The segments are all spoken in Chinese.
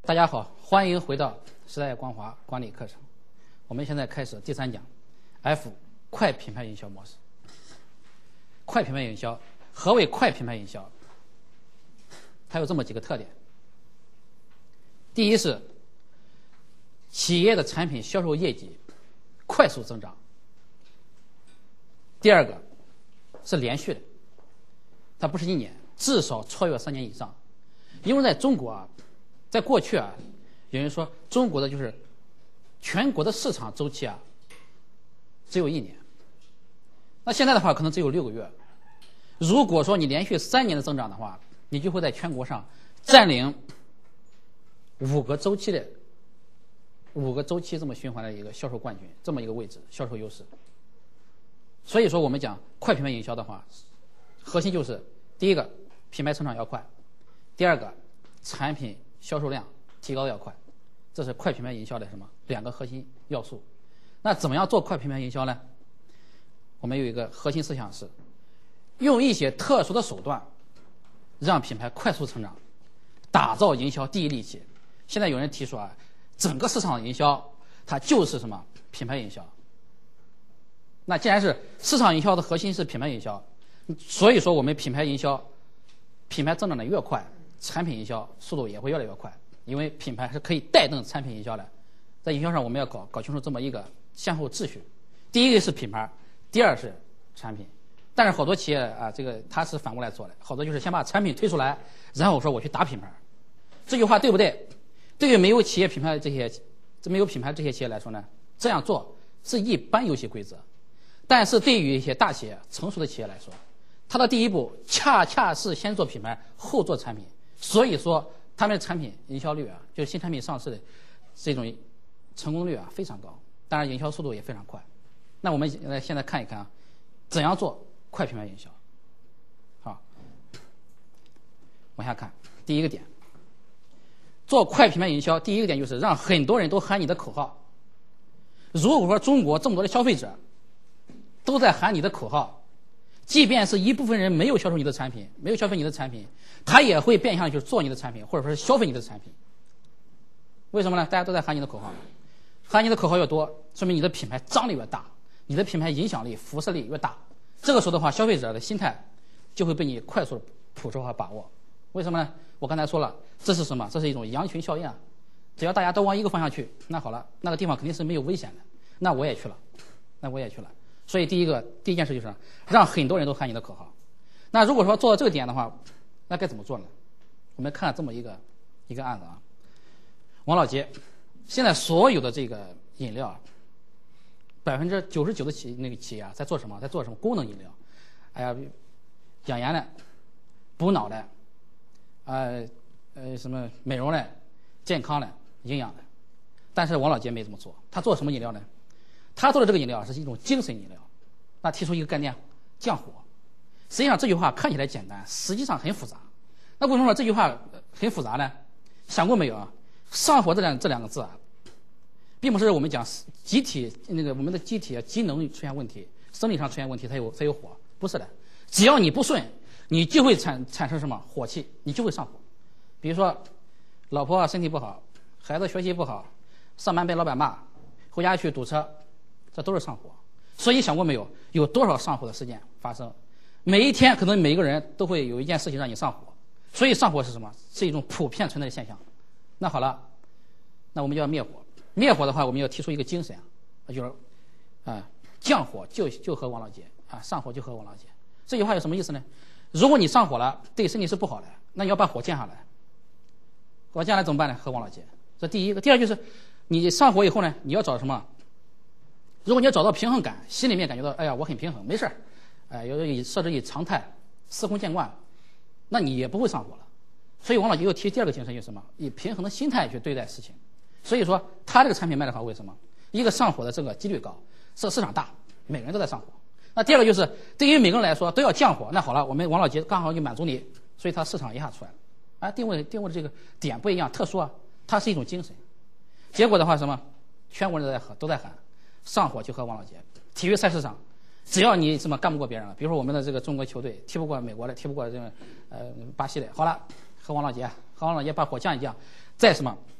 大家好，欢迎回到时代光华管理课程。我们现在开始第3讲 F 快品牌营销模式。快品牌营销，何为快品牌营销？它有这么几个特点。第一是企业的产品销售业绩快速增长。第二个是连续的，它不是1年，至少超越3年以上。因为在中国啊，在过去啊，有人说中国的就是全国的市场周期啊，只有1年。那现在的话，可能只有6个月。如果说你连续3年的增长的话，你就会在全国上占领5个周期这么循环的一个销售冠军，这么一个位置，销售优势。所以说，我们讲快品牌营销的话，核心就是第一个，品牌成长要快；第二个，产品销售量提高要快。这是快品牌营销的2个核心要素。那怎么样做快品牌营销呢？我们有一个核心思想是，用一些特殊的手段，让品牌快速成长，打造营销第一利器。现在有人提出啊，整个市场营销它就是品牌营销。那既然是市场营销的核心是品牌营销，所以说我们品牌营销，品牌增长的越快，产品营销速度也会越来越快，因为品牌是可以带动产品营销的。在营销上，我们要搞清楚这么一个先后秩序：第一个是品牌，第二是产品。但是好多企业啊，它是反过来做的，好多就是先把产品推出来，然后说我去打品牌。这句话对不对？对于没有品牌这些企业来说呢，这样做是一般游戏规则。但是对于一些大企业、成熟的企业来说，它的第一步恰恰是先做品牌，后做产品。所以说，他们的产品营销率啊，就是新产品上市的这种成功率啊非常高，当然营销速度也非常快。那我们现在看一看啊，怎样做快品牌营销？好，往下看，第一个点，做快品牌营销，第一个点就是让很多人都喊你的口号。如果说中国这么多的消费者都在喊你的口号，即便是一部分人没有销售你的产品，没有消费你的产品，他也会变相去做你的产品，或者说是消费你的产品。为什么呢？大家都在喊你的口号，喊你的口号越多，说明你的品牌张力越大，你的品牌影响力、辐射力越大。这个时候的话，消费者的心态就会被你快速的捕捉和把握。为什么呢？我刚才说了，这是什么？这是一种羊群效应啊！只要大家都往一个方向去，那好了，那个地方肯定是没有危险的，那我也去了。所以第一件事就是让很多人都喊你的口号。那如果说做到这个点的话，那该怎么做呢？我们看这么一个案子啊，王老吉，现在所有的这个饮料，99%的企业啊，在做什么？在做什么功能饮料？哎呀，养颜的、补脑的，什么美容的、健康的、营养的。但是王老吉没这么做，他做什么饮料呢？他做的这个饮料是一种精神饮料。那提出一个概念，降火。实际上这句话看起来简单，实际上很复杂。那为什么说这句话很复杂呢？想过没有啊？上火这两个字啊，并不是我们讲机体我们的机体机能出现问题，生理上出现问题才有火，不是的。只要你不顺，你就会产生什么火气，你就会上火。比如说，老婆身体不好，孩子学习不好，上班被老板骂，回家去堵车，这都是上火。所以想过没有，有多少上火的事件发生？每一天可能每一个人都会有一件事情让你上火。所以上火是什么？是一种普遍存在的现象。那好了，那我们就要灭火。灭火的话，我们要提出一个精神啊，就是降火就喝王老吉啊，上火就喝王老吉。这句话有什么意思呢？如果你上火了，对身体是不好的，那你要把火降下来。火降下来怎么办呢？喝王老吉。这第一个。第二就是你上火以后呢，你要找什么？如果你要找到平衡感，心里面感觉到哎呀我很平衡，没事儿，要设置以常态，司空见惯，那你也不会上火了。所以王老吉又提第二个精神就是什么？以平衡的心态去对待事情。所以说他这个产品卖得好，为什么？一个上火的这个几率高，市场大，每个人都在上火。那第二个就是对于每个人来说都要降火。那好了，我们王老吉刚好就满足你，所以他市场一下出来了。啊，定位的这个点不一样，特殊啊，它是一种精神。结果的话什么？全国人都在喊。上火就喝王老吉。体育赛事上，只要你干不过别人了，比如说我们的这个中国球队踢不过美国的，踢不过巴西的，好了，喝王老吉，把火降一降，再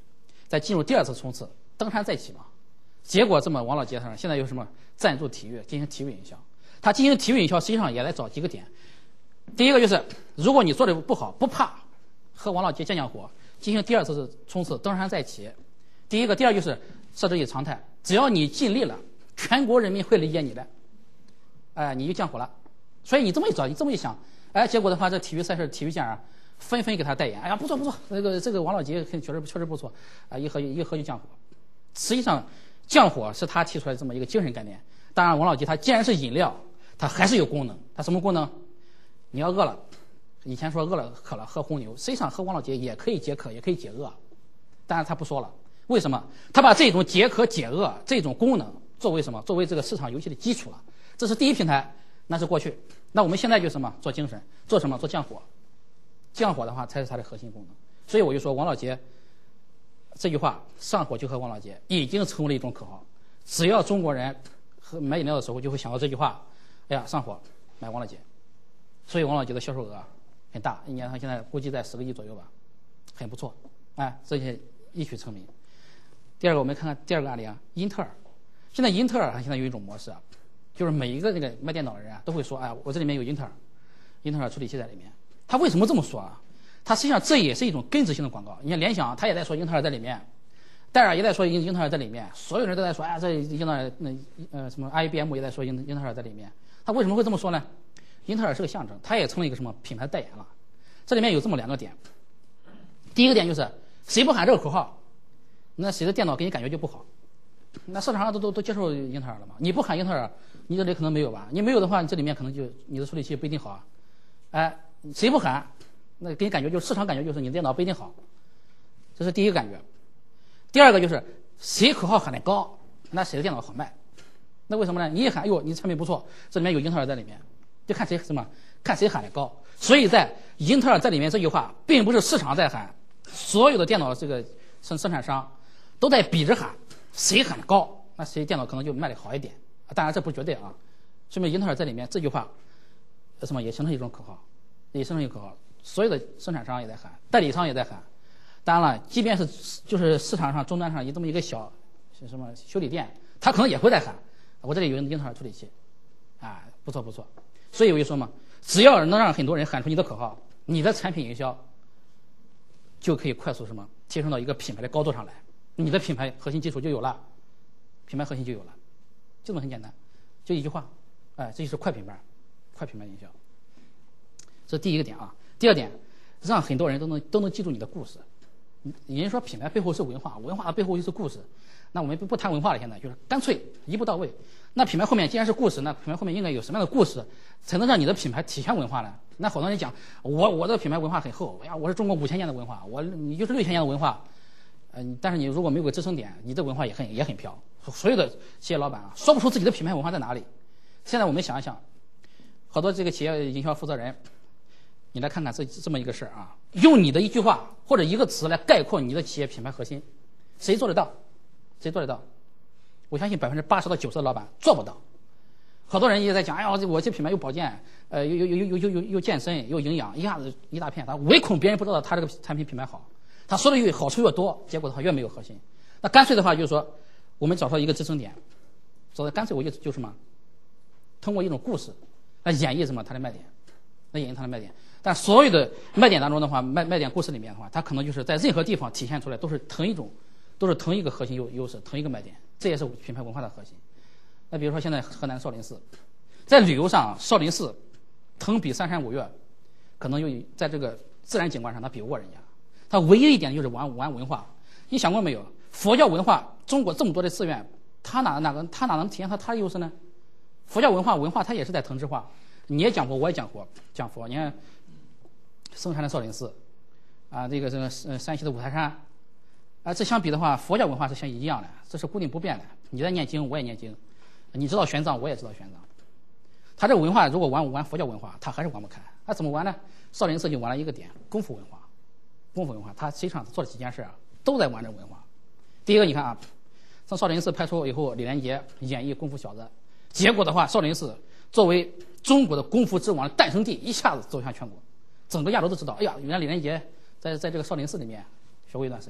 再进入第二次冲刺，登山再起嘛。结果这么王老吉他现在有什么赞助体育，进行体育营销。他进行体育营销，实际上也来找几个点。第一个就是，如果你做的不好，不怕和王老吉降火，进行第二次冲刺，登山再起。第二就是设置一常态，只要你尽力了，全国人民会理解你的，你就降火了。所以你这么一找，你这么一想，结果的话，这体育赛事、体育界啊，纷纷给他代言，不错不错，这个王老吉确实不错，一喝就降火。实际上，降火是他提出来这么一个精神概念。当然，王老吉他既然是饮料，它还是有功能。它什么功能？你要饿了，以前说饿了渴了喝红牛，实际上喝王老吉也可以解渴，也可以解饿。当然他不说了，为什么？他把这种解渴解饿这种功能作为什么？作为这个市场游戏的基础了。这是第一平台，那是过去。那我们现在就什么？做精神，做什么？做降火。降火的话才是它的核心功能。所以我就说王老吉这句话“上火就喝王老吉”已经成为了一种口号。只要中国人买饮料的时候就会想到这句话，上火买王老吉。所以王老吉的销售额很大，一年他现在估计在10个亿左右吧，很不错，这些一举成名。第二个，我们看看第二个案例啊，英特尔。现在英特尔现在有一种模式就是每一个这个卖电脑的人都会说，我这里面有英特尔处理器在里面。他为什么这么说啊？他实际上这也是一种根治性的广告。你看联想，他也在说英特尔在里面，戴尔也在说英特尔在里面，所有人都在说，这英特尔什么 IBM 也在说英特尔在里面。他为什么会这么说呢？英特尔是个象征，它也成了一个什么品牌代言了。这里面有这么2个点。第一个点就是谁不喊这个口号，那谁的电脑给你感觉就不好。那市场上都接受英特尔了嘛？你不喊英特尔，你这里可能没有吧？你没有的话，你这里面可能就你的处理器不一定好谁不喊，那给你感觉就市场感觉就是你的电脑不一定好。这是第一个感觉。第二个就是谁口号喊得高，那谁的电脑好卖。那为什么呢？你一喊，你产品不错，这里面有英特尔在里面。就看谁喊得高。所以在英特尔在里面这句话，并不是市场在喊，所有的电脑这个生产商都在比着喊，谁喊得高，那谁电脑可能就卖得好一点。当然这不绝对啊，说明英特尔在里面这句话，也形成一种口号，所有的生产商也在喊，代理商也在喊。当然了，即便是就是市场上终端上有这么一个小修理店，他可能也会在喊，我这里有英特尔处理器，不错不错。所以我就说嘛，只要能让很多人喊出你的口号，你的产品营销就可以快速提升到一个品牌的高度上来，你的品牌核心基础就有了，就这么很简单，就一句话，这就是快品牌营销。这是第一个点啊。第二点，让很多人都能记住你的故事。人家说品牌背后是文化，文化的背后就是故事。那我们不谈文化了，现在就是干脆一步到位。那品牌后面既然是故事，那品牌后面应该有什么样的故事，才能让你的品牌体现文化呢？那好多人讲我的品牌文化很厚，我是中国5000年的文化，你就是6000年的文化，但是你如果没有个支撑点，你的文化也很飘。所有的企业老板说不出自己的品牌文化在哪里。现在我们想一想，好多这个企业营销负责人，你来看看这么一个事儿用你的一句话或者一个词来概括你的企业品牌核心，谁做得到？我相信80%到90%的老板做不到。好多人也在讲，我这品牌有保健，有健身，有营养，一下子一大片，他唯恐别人不知道他这个产品品牌好，他说的越好处越多，结果的话越没有核心。那干脆的话就是说，我们找到一个支撑点，干脆我就通过一种故事来演绎它的卖点，但所有的卖点当中的话，卖点故事里面的话，它可能就是在任何地方体现出来都是同一个核心优势，同一个卖点，这也是品牌文化的核心。那比如说现在河南少林寺，在旅游上，少林寺腾比三山五岳，可能在这个自然景观上它比不过人家。它唯一一点就是玩文化。你想过没有？佛教文化，中国这么多的寺院，它哪能体现它的优势呢？佛教文化它也是在同质化。你也讲佛，我也讲佛。你看嵩山的少林寺，这个山西的五台山。这相比的话，佛教文化是一样的，这是固定不变的。你在念经，我也念经；你知道玄奘，我也知道玄奘。他这个文化如果玩佛教文化，他还是玩不开。他怎么玩呢？少林寺就玩了一个点，功夫文化。他实际上做了几件事都在玩这文化。第一个，你看从少林寺派出以后，李连杰演绎功夫小子，结果的话，少林寺作为中国的功夫之王的诞生地，一下子走向全国，整个亚洲都知道。原来李连杰在这个少林寺里面学过一段时间。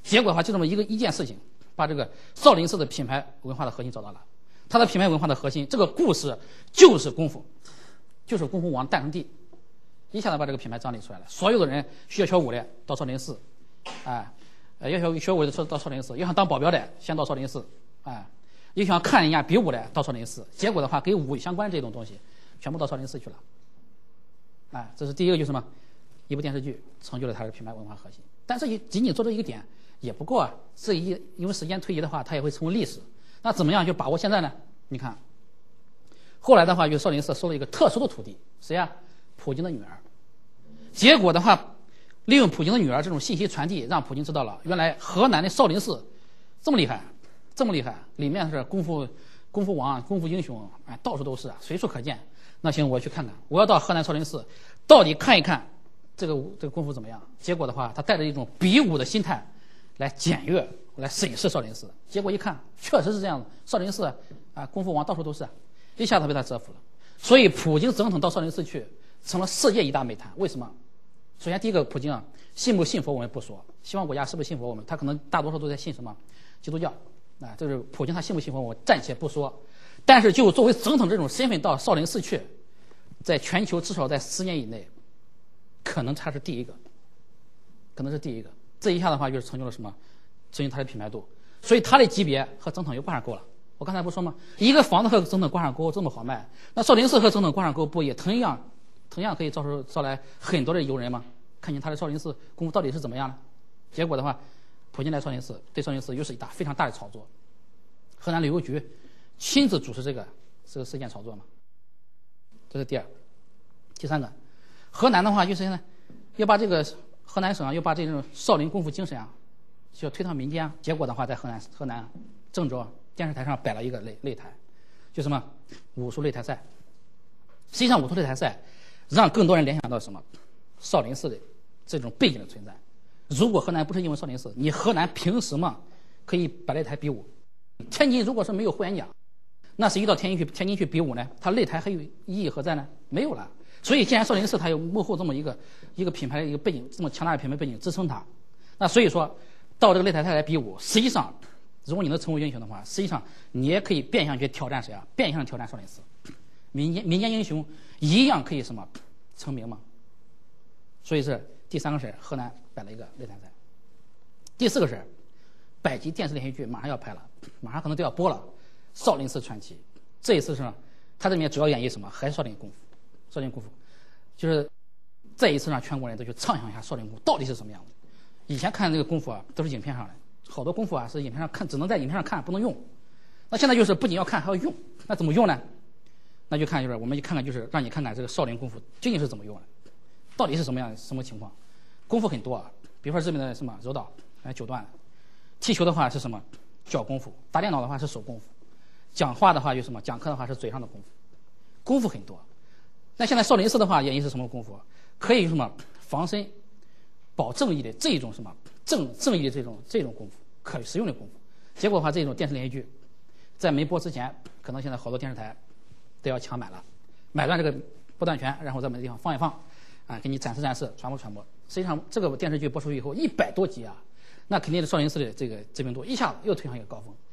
结果的话，就这么一件事情，把这个少林寺的品牌文化的核心找到了。它的品牌文化的核心，这个故事就是功夫，就是功夫王诞生地，一下子把这个品牌张力出来了。所有的人需要学武的到少林寺，要学武的到少林寺，要想当保镖的先到少林寺，要想看人家比武的到少林寺。结果的话，跟武相关这种东西，全部到少林寺去了。这是第一个，就是什么？一部电视剧成就了它的品牌文化核心。但是仅仅做这一个点也不够啊，因为时间推移的话，它也会成为历史。那怎么样就把握现在呢？你看，后来的话，就少林寺收了一个特殊的徒弟，谁呀？普京的女儿。结果的话，利用普京的女儿这种信息传递，让普京知道了，原来河南的少林寺这么厉害，这么厉害，里面是功夫王、功夫英雄，到处都是，随处可见。那行，我去看看，我要到河南少林寺，到底看一看这个功夫怎么样。结果的话，他带着一种比武的心态来检阅、来审视少林寺。结果一看，确实是这样的，少林寺功夫王到处都是，一下子被他折服了。所以，普京总统到少林寺去，成了世界一大美谈。为什么？首先，第一个，普京信不信佛我们不说，西方国家是不是信佛我们，他可能大多数都在信什么基督教，这是普京他信不信佛我暂且不说。但是就作为总统这种身份到少林寺去，在全球至少在10年以内，可能他是第一个，这一下的话就是成就了什么？成就他的品牌度。所以他的级别和总统又挂上钩了。我刚才不说吗？一个房子和总统挂上钩这么好卖，那少林寺和总统挂上钩不也同样可以招来很多的游人吗？看见他的少林寺功夫到底是怎么样呢？结果的话，普京来少林寺，对少林寺又是非常大的炒作。河南旅游局亲自主持这个事件炒作嘛，这是第二。第三个，河南的话就是现在要把这个河南省要把这种少林功夫精神就要推到民间。结果的话，在河南郑州电视台上摆了一个擂台，就什么武术擂台赛。实际上，武术擂台赛让更多人联想到什么？少林寺的这种背景的存在。如果河南不是因为少林寺，你河南凭什么可以摆擂台比武？天津如果是没有霍元甲，那谁到天津去比武呢？他擂台还有意义何在呢？没有了。所以，既然少林寺它有幕后这么一个品牌的一个背景，这么强大的品牌背景支撑它，那所以说到这个擂台赛来比武，实际上，如果你能成为英雄的话，实际上你也可以变相去挑战谁啊？变相挑战少林寺，民间英雄一样可以什么成名嘛？所以是第三个事，河南摆了一个擂台赛。第四个事，百集电视连续剧马上要拍了，马上可能都要播了，《少林寺传奇》。这一次是它这里面主要演绎什么？还是少林功夫。少林功夫，就是再一次让全国人都去畅想一下少林功夫到底是什么样的。以前看这个功夫都是影片上的，好多功夫是影片上看，只能在影片上看，不能用。那现在就是不仅要看，还要用。那怎么用呢？那就看我们就看看，就是让你看看这个少林功夫究竟是怎么用的，到底是什么情况。功夫很多比如说日本的什么柔道，九段；踢球的话是什么脚功夫，打电脑的话是手功夫，讲话的话就是什么讲课的话是嘴上的功夫，功夫很多。那现在少林寺的话演绎是什么功夫？可以什么防身、保正义的这种什么正义的这种功夫，可实用的功夫。结果的话，这种电视连续剧在没播之前，可能现在好多电视台都要抢买了，买断这个播断权，然后在某个地方放一放，给你展示，传播。实际上，这个电视剧播出以后100多集那肯定是少林寺的这个知名度一下子又推上一个高峰。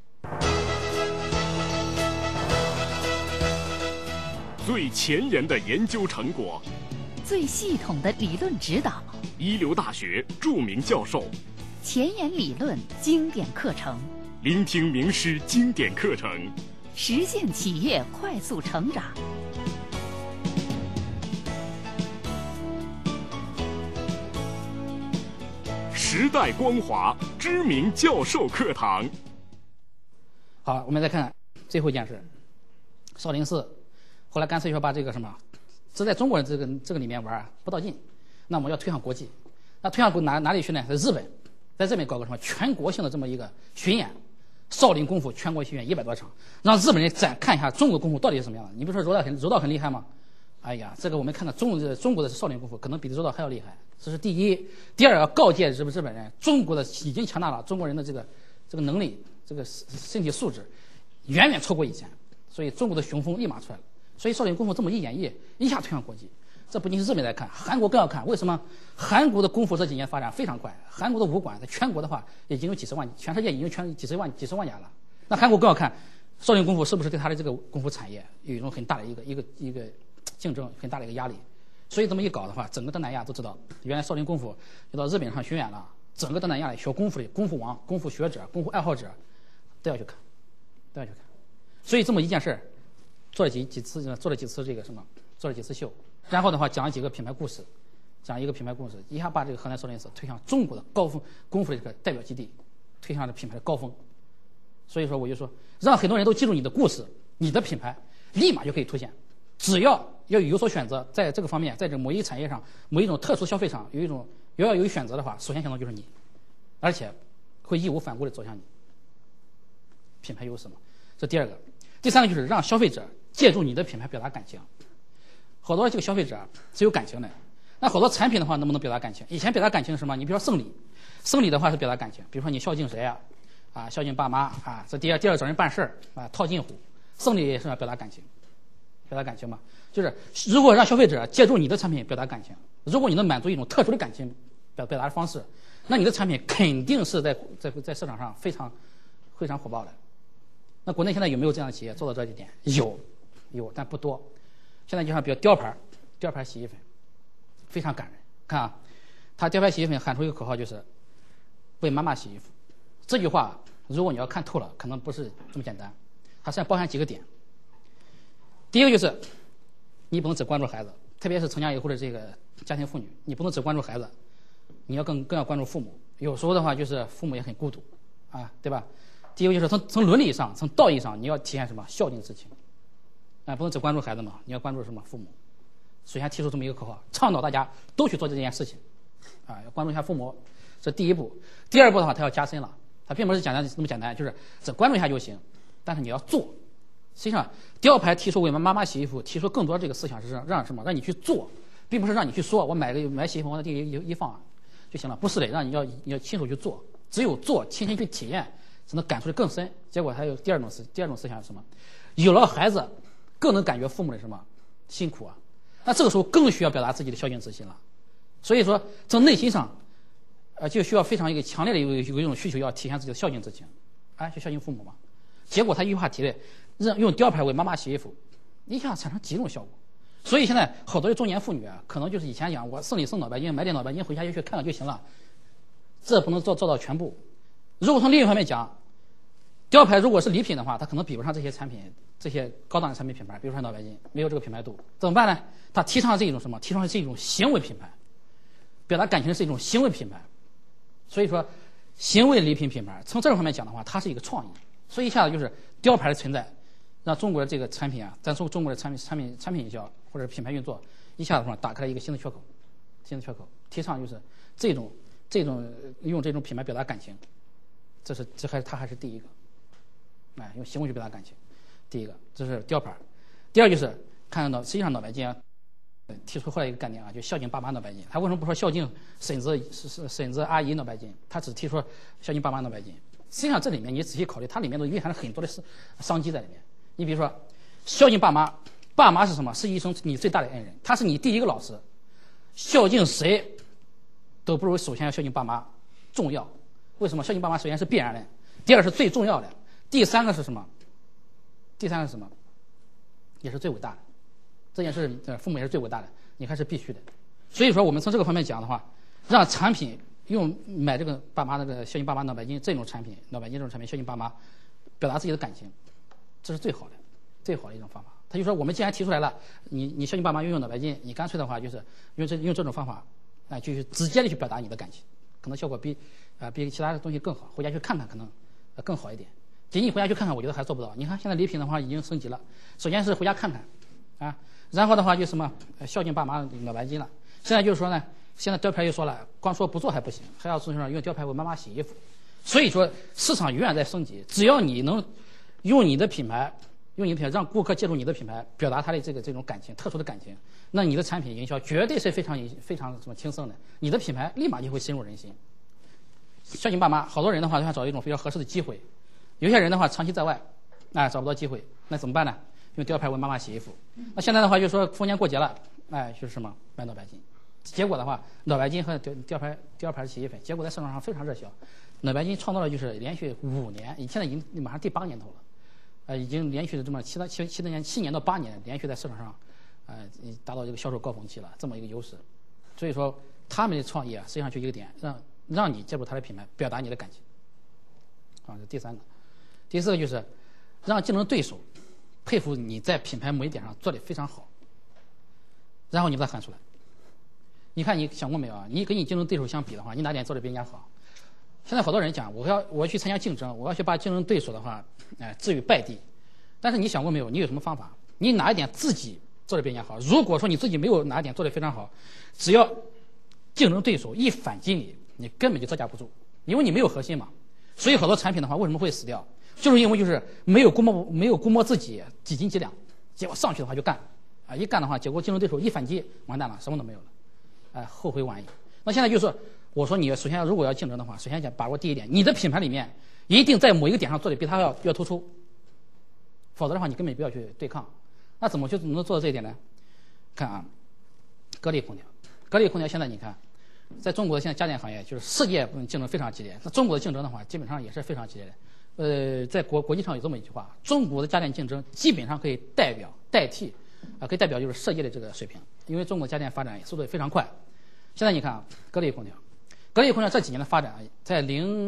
最前沿的研究成果， 最系统的理论指导， 一流大学著名教授， 前沿理论经典课程， 聆听名师经典课程， 实现企业快速成长。 时代光华知名教授课堂。 好，我们再看最后一件事，少林寺后来干脆说把这个什么，只在中国人这个里面玩不到劲，那我们要推向国际。那推向哪里去呢？在日本，在日本搞个什么全国性的这么一个巡演，少林功夫全国巡演100多场，让日本人看一下中国功夫到底是什么样的。你比如说柔道很厉害吗？哎呀，这个我们看到中国的少林功夫可能比柔道还要厉害，这是第一。第二，要告诫日本人，中国的已经强大了，中国人的这个能力，这个身体素质远远超过以前，所以中国的雄风立马出来了。所以少林功夫这么一演绎，一下推向国际。 这不仅是日本在看，韩国更要看。为什么？韩国的功夫这几年发展非常快，韩国的武馆在全国的话已经有几十万，全世界已经几十万家了。那韩国更要看少林功夫是不是对他的这个功夫产业有一种很大的一个竞争，很大的一个压力。所以这么一搞的话，整个东南亚都知道，原来少林功夫就到日本上巡演了，整个东南亚里学功夫的功夫王、功夫学者、功夫爱好者都要去看，都要去看。所以这么一件事儿，做了几次这个什么，做了几次秀，然后的话讲了几个品牌故事，讲一个品牌故事，一下把这个河南少林寺推向中国的高峰功夫的这个代表基地，推向了品牌的高峰。所以说我就说，让很多人都记住你的故事，你的品牌立马就可以出现。只要有所选择，在这个方面，在这某一个产业上、某一种特殊消费上要有选择的话，首先想到就是你，而且会义无反顾地走向你。品牌优势嘛，这第二个。第三个就是让消费者借助你的品牌表达感情。好多这个消费者是有感情的，那好多产品的话能不能表达感情？以前表达感情是什么？你比如说送礼的话是表达感情，比如说你孝敬谁啊，孝敬爸妈啊，这第二找人办事儿啊，套近乎。送礼也是表达感情。表达感情嘛，就是如果让消费者借助你的产品表达感情，如果你能满足一种特殊的感情表达的方式，那你的产品肯定是在市场上非常火爆的。那国内现在有没有这样的企业做到这一点？有，但不多。现在就像比如雕牌洗衣粉，非常感人。看啊，他雕牌洗衣粉喊出一个口号就是“为妈妈洗衣服”。这句话如果你要看透了，可能不是这么简单，它实际上包含几个点。第一个就是，你不能只关注孩子，特别是成家以后的这个家庭妇女，你不能只关注孩子，你要更要关注父母。有时候的话，就是父母也很孤独，啊，对吧？第一个就是从伦理上、从道义上，你要体现什么孝敬之情，啊，不能只关注孩子嘛，你要关注什么父母。首先提出这么一个口号，倡导大家都去做这件事情，啊，要关注一下父母，这第一步。第二步的话，它要加深了，它并不是那么简单，就是只关注一下就行，但是你要做。实际上，雕牌提出为妈妈洗衣服，提出更多这个思想是让什么？让你去做，并不是让你去说，我买洗衣服往那地一放就行了，不是的，让你要亲手去做，只有做，亲身去体验，才能感触的更深。结果还有第二种思想是什么？有了孩子，更能感觉父母的什么辛苦啊？那这个时候更需要表达自己的孝敬之心了。所以说，从内心上，就需要非常一个强烈的有一种需求，要体现自己的孝敬之情，去孝敬父母嘛。结果他一句话提的。用雕牌为妈妈洗衣服，一下产生几种效果。所以现在好多中年妇女啊，可能就是以前讲我送脑白金，买点脑白金回家就去看了就行了，这不能做到全部。如果从另一方面讲，雕牌如果是礼品的话，它可能比不上这些产品，这些高档的产品品牌，比如说脑白金，没有这个品牌度，怎么办呢？它提倡的是一种什么？提倡的是一种行为品牌，表达感情是一种行为品牌。所以说，行为礼品品牌，从这方面讲的话，它是一个创意。所以一下子就是雕牌的存在。让中国的这个产品啊，咱中国的产品营销或者品牌运作，一下子打开了一个新的缺口，提倡就是这种用这种品牌表达感情，它还是第一个，用行为去表达感情，第一个这是雕牌。第二就是看到实际上脑白金啊，提出后来一个概念啊，就孝敬爸妈脑白金。他为什么不说孝敬婶子阿姨脑白金？他只提出孝敬爸妈脑白金。实际上这里面你仔细考虑，它里面都蕴含了很多的商机在里面。你比如说，孝敬爸妈，爸妈是什么？是一生你最大的恩人，他是你第一个老师。孝敬谁都不如首先要孝敬爸妈重要。为什么？孝敬爸妈首先是必然的，第二是最重要的，第三个是什么？也是最伟大的。这件事父母也是最伟大的，你看是必须的。所以说，我们从这个方面讲的话，让产品用买这个爸妈的孝敬爸妈脑白金这种产品，脑白金这种产品孝敬爸妈，表达自己的感情。这是最好的一种方法。他就说，我们既然提出来了，你孝敬爸妈用脑白金，你干脆的话就是用这种方法，就是直接的去表达你的感情，可能效果比其他的东西更好。回家去看看可能更好一点。仅仅回家去看看，我觉得还做不到。你看现在礼品的话已经升级了，首先是回家看看，然后的话就什么孝敬爸妈脑白金了。现在就是说呢，现在雕牌又说了，光说不做还不行，还要用雕牌为妈妈洗衣服。所以说市场永远在升级，只要你能用你的品牌让顾客借助你的品牌表达他的这种感情，特殊的感情，那你的产品营销绝对是非常什么轻松的，你的品牌立马就会深入人心。孝敬爸妈，好多人的话就想找一种比较合适的机会，有些人的话长期在外，找不到机会，那怎么办呢？用雕牌为妈妈洗衣服。那现在的话就是说逢年过节了， 就是什么买脑白金。结果的话，脑白金和雕牌洗衣粉，结果在市场上非常热销。脑白金创造了就是连续5年，现在已经马上第8年头了，已经连续的这么7年到8年，连续在市场上，达到这个销售高峰期了，这么一个优势。所以说，他们的创意啊，实际上就一个点，让你接触他的品牌，表达你的感情。这是第3个。第4个就是让竞争对手佩服你在品牌某一点上做得非常好，然后你把它喊出来。你看，你想过没有啊？你跟你竞争对手相比的话，你哪点做得比人家好？现在好多人讲，我要去参加竞争，我要去把竞争对手的话，置于败地。但是你想过没有？你有什么方法？你哪一点自己做得比人家好？如果说你自己没有哪一点做得非常好，只要竞争对手一反击你，你根本就招架不住，因为你没有核心嘛。所以好多产品的话，为什么会死掉？就是因为就是没有估摸自己几斤几两，结果上去的话就干，一干的话，结果竞争对手一反击，完蛋了，什么都没有了，后悔晚矣。那现在就是我说你首先如果要竞争的话，首先讲把握第一点，你的品牌里面一定在某一个点上做的比他要突出，否则的话你根本不要去对抗。那怎么能做到这一点呢？看啊，格力空调，格力空调现在你看。在中国的现在家电行业，就是世界竞争非常激烈。那中国的竞争的话，基本上也是非常激烈的。在国际上有这么一句话：中国的家电竞争基本上可以代替，可以代表就是世界的这个水平。因为中国家电发展速度也非常快。现在你看啊，格力空调这几年的发展，在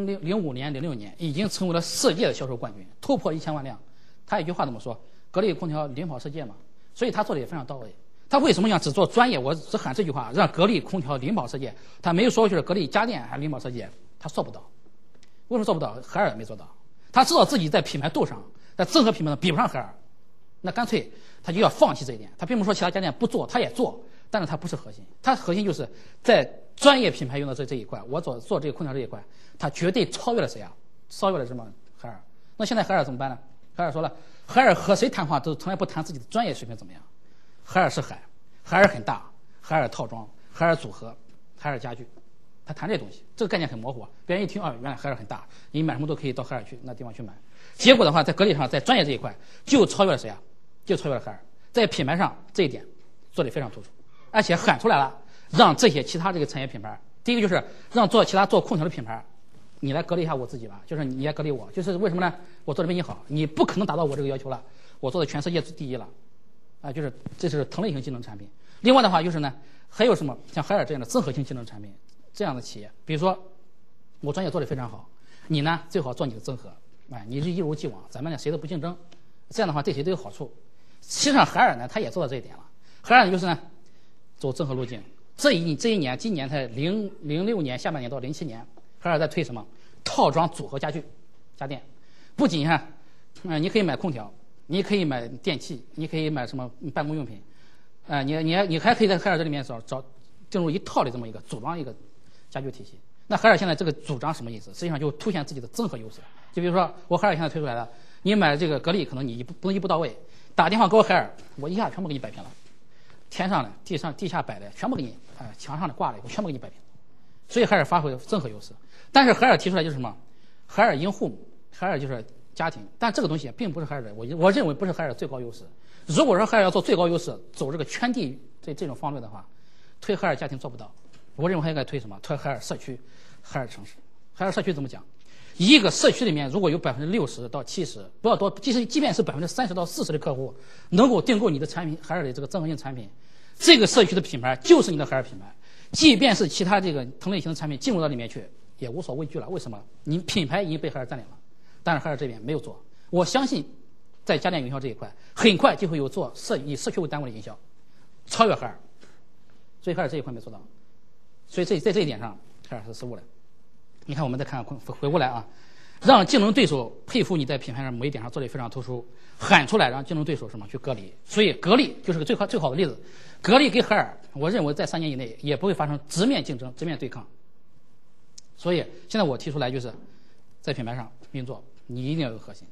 05年、06年已经成为了世界的销售冠军，突破1000万辆。他一句话怎么说？格力空调领跑世界嘛，所以他做的也非常到位。他为什么想只做专业？我只喊这句话，让格力空调领跑世界。他没有说就是格力家电还领跑世界，他做不到。为什么做不到？海尔没做到。他知道自己在品牌度上，在综合品牌上比不上海尔，那干脆他就要放弃这一点。他并不是说其他家电不做，他也做，但是他不是核心。他核心就是在专业品牌用的这一块，我做这个空调这一块，他绝对超越了谁啊？超越了什么？海尔。那现在海尔怎么办呢？海尔说了，海尔和谁谈话都从来不谈自己的专业水平怎么样。海尔是海尔很大，海尔套装，海尔组合，海尔家具，他谈这东西，这个概念很模糊。别人一听原来海尔很大，你买什么都可以到海尔去那地方去买。结果的话，在格力上，在专业这一块就超越了谁啊？就超越了海尔，在品牌上这一点做得非常突出，而且喊出来了，让这些其他这个产业品牌，第一个就是让其他做空调的品牌，你来格力一下我自己吧，就是你来格力我，就是为什么呢？我做的比你好，你不可能达到我这个要求了，我做的全世界第一了。就是这是同类型竞争产品。另外的话就是呢，还有什么像海尔这样的综合性竞争产品，这样的企业，比如说我专业做得非常好，你呢最好做你的综合，你是一如既往，咱们呢谁都不竞争，这样的话对谁都有好处。实际上海尔呢，他也做到这一点了。海尔就是呢走综合路径。这一年，今年才06年下半年到07年，海尔在推什么套装组合家电，不仅你可以买空调。你可以买电器，你可以买什么办公用品，你还可以在海尔这里面找进入一套的这么一个组装一个家居体系。那海尔现在这个主张什么意思？实际上就凸显自己的综合优势。就比如说我海尔现在推出来的，你买这个格力可能你不能一步到位，打电话给我海尔，我一下全部给你摆平了，天上的、地下摆的全部给你，墙上的挂的我全部给你摆平。所以海尔发挥综合优势。但是海尔提出来就是什么？海尔因户母，海尔就是家庭，但这个东西并不是海尔的，我认为不是海尔最高优势。如果说海尔要做最高优势，走这个圈地这种方略的话，推海尔家庭做不到。我认为还应该推什么？推海尔社区、海尔城市。海尔社区怎么讲？一个社区里面如果有60%到70%，不要多，即便是30%到40%的客户能够订购你的产品，海尔的这个综合性产品，这个社区的品牌就是你的海尔品牌。即便是其他这个同类型的产品进入到里面去，也无所畏惧了。为什么？你品牌已经被海尔占领了。但是海尔这边没有做，我相信在家电营销这一块，很快就会有做以社区为单位的营销，超越海尔。所以海尔这一块没做到，所以在这一点上，海尔是失误的。你看，我们再看回过来啊，让竞争对手佩服你在品牌上某一点上做得非常突出，喊出来让竞争对手什么去隔离。所以格力就是个最好的例子。格力跟海尔，我认为在3年以内也不会发生直面竞争、直面对抗。所以现在我提出来就是在品牌上运作。你一定要有核心，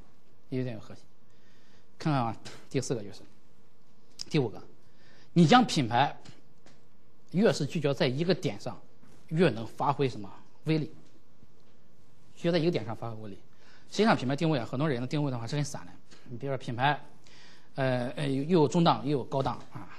看看啊，第4个就是，第5个，你将品牌越是聚焦在一个点上，越能发挥什么威力？聚焦在一个点上发挥威力。实际上，品牌定位啊，很多人的定位的话是很散的。你比如说品牌，又有中档又有高档啊，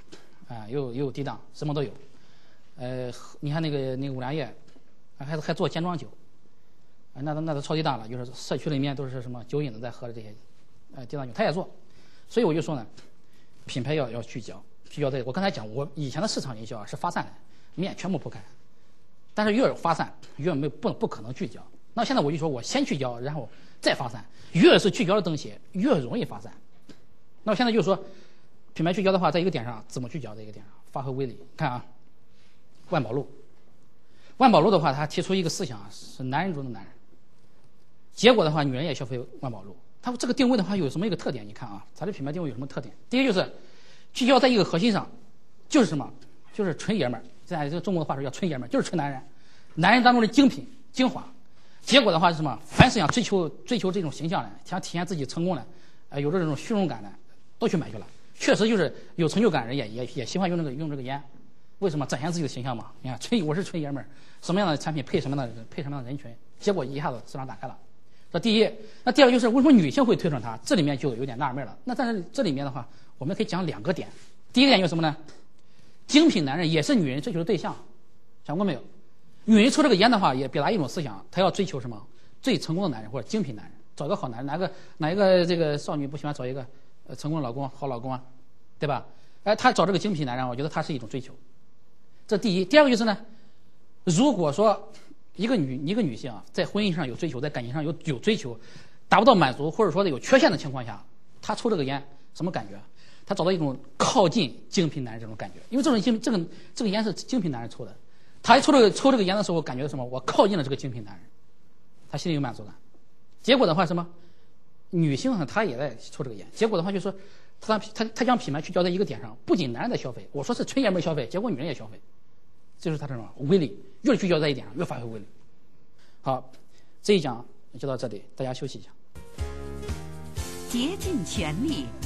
啊，又有低档，什么都有。你看那个五粮液，还做尖装酒，那都超级大了，就是社区里面都是什么酒瘾子在喝的这些，低档酒他也做。所以我就说呢，品牌要聚焦在我刚才讲，我以前的市场营销是发散的，面全部铺开，但是越有发散，越不可能聚焦。那现在我就说我先聚焦，然后再发散，越是聚焦的东西越容易发散。那我现在就说，品牌聚焦的话，在一个点上怎么聚焦，在一个点上发挥威力。看啊，万宝路的话，他提出一个思想是男人中的男人，结果的话，女人也消费万宝路。它这个定位的话有什么一个特点？你看啊，它的品牌定位有什么特点？第一就是聚焦在一个核心上，就是什么？就是纯爷们儿。现在这个中国的话说叫纯爷们儿，就是纯男人，男人当中的精品精华。结果的话是什么？凡是想追求这种形象的，想体现自己成功的，有这种虚荣感的，都去买去了。确实就是有成就感人也喜欢用这个烟。为什么？展现自己的形象嘛。你看我是纯爷们儿，什么样的产品配什么样的人群，结果一下子市场打开了。这第一。那第二就是为什么女性会推崇它？这里面就有点纳闷了。那但是这里面的话，我们可以讲2个点。第一个点就是什么呢？精品男人也是女人追求的对象，想过没有？女人抽这个烟的话，也表达一种思想，她要追求什么？最成功的男人或者精品男人，找一个好男人。哪一个这个少女不喜欢找一个成功的老公、好老公啊？对吧？她找这个精品男人，我觉得她是一种追求。这第一。第二个就是呢，如果说一个女性啊，在婚姻上有追求，在感情上有追求，达不到满足或者说有缺陷的情况下，她抽这个烟什么感觉？她找到一种靠近精品男人这种感觉，因为这个烟是精品男人抽的，她抽这个烟的时候感觉什么？我靠近了这个精品男人，她心里有满足感。结果的话什么？女性呢她也在抽这个烟，结果的话就是说，她将品牌聚焦在一个点上，不仅男人在消费，我说是纯爷们消费，结果女人也消费，这就是她这种威力，越聚焦在一点上，越发挥威力。好，这一讲就到这里，大家休息一下。 竭尽全力